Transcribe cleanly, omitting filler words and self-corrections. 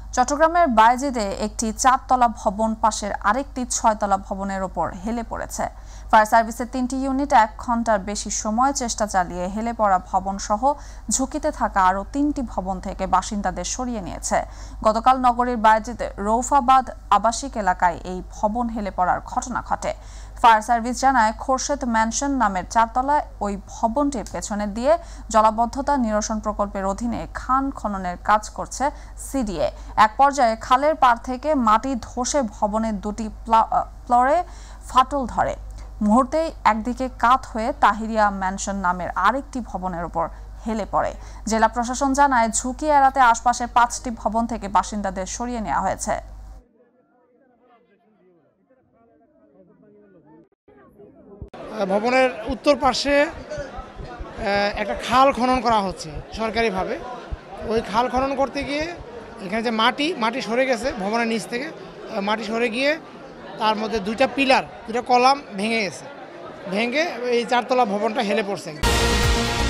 চট্টগ্রামের বায়েজিদে একটি 4তলা ভবন পাশের আরেকটি 6তলা ভবনের ওপর হেলে পড়েছে। ফায়ার সার্ভিসের 3টি ইউনিট 1 ঘন্টার বেশি সময় চেষ্টা চালিয়ে হেলে পড়া ভবন সহ ঝুঁকিতে থাকা আরও 3টি ভবন থেকে বাসিন্দাদের সরিয়ে নিয়েছে। গতকাল নগরীর বায়েজিদে রৌফাবাদ আবাসিক এলাকায় এই ভবন হেলে পড়ার ঘটনা ঘটে। ফায়ার সার্ভিস জানায়, খোরশেদ ম্যানশন নামের 4তলায় ওই ভবনটির পেছনে দিয়ে জলাবদ্ধতা নিরসন প্রকল্পের অধীনে খান খননের কাজ করছে সিডিএ। এক পর্যায়ে খালের পাড় থেকে মাটি ধসে ভবনের 2টি ফ্লোরে ফাটল ধরে। মুহূর্তেই একদিকে কাত হয়ে তাহিরিয়া ম্যানশন নামের আরেকটি ভবনের উপর হেলে পড়ে। জেলা প্রশাসন জানায়, ঝুঁকি এড়াতে আশপাশের 5টি ভবন থেকে বাসিন্দাদের সরিয়ে নেওয়া হয়েছে। ভবনের উত্তর পাশে একটা খাল খনন করা হচ্ছে সরকারিভাবে। ওই খাল খনন করতে গিয়ে এখানে যে মাটি সরে গেছে ভবনের নিচ থেকে, মাটি সরে গিয়ে তার মধ্যে 2টা পিলার 2টা কলাম ভেঙে গেছে। ভেঙে এই 4তলা ভবনটা হেলে পড়ছে।